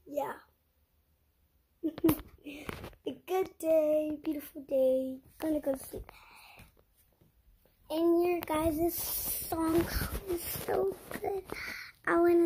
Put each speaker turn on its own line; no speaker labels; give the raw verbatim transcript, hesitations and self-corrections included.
yeah. A good day, beautiful day. Gonna go to sleep. And your guys' song was so good. I wanna